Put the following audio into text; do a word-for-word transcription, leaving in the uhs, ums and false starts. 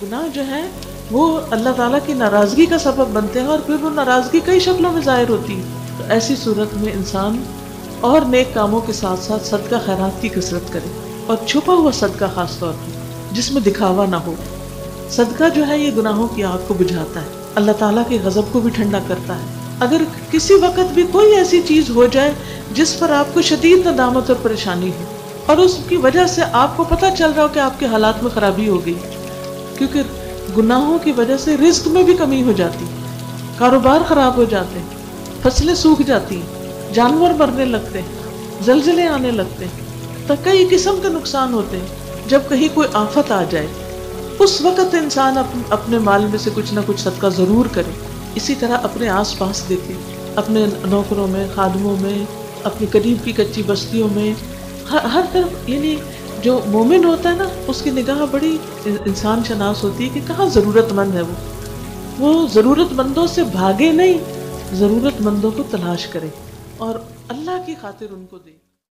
गुनाह जो है वो अल्लाह ताला की नाराज़गी का सबब बनते हैं और फिर वो नाराज़गी कई शक्लों में ज़ाहिर होती है। तो ऐसी सूरत में इंसान और नेक कामों के साथ साथ सदका खैरात की कसरत करे और छुपा हुआ सदका खास तौर पर जिसमें दिखावा ना हो। सदका जो है ये गुनाहों की आग को बुझाता है, अल्लाह ताला के गज़ब को भी ठंडा करता है। अगर किसी वक्त भी कोई ऐसी चीज़ हो जाए जिस पर आपको शदीद नदामत और परेशानी हो और उसकी वजह से आपको पता चल रहा हो कि आपके हालात में खराबी हो गई, क्योंकि गुनाहों की वजह से रिस्क में भी कमी हो जाती, कारोबार खराब हो जाते, फसलें सूख जाती, जानवर मरने लगते, जलजले आने लगते, तो कई किस्म के नुकसान होते हैं। जब कहीं कोई आफत आ जाए उस वक़्त इंसान अप, अपने माल में से कुछ ना कुछ सदका ज़रूर करे। इसी तरह अपने आस पास देखे, अपने नौकरों में, खादमों में, अपनी करीब की कच्ची बस्तियों में, हर, हर तरफ। यानी जो मोमिन होता है ना उसकी निगाह बड़ी इंसान शनास होती है कि कहाँ ज़रूरतमंद है वो वो ज़रूरतमंदों से भागे नहीं, ज़रूरतमंदों को तलाश करे और अल्लाह की खातिर उनको दे।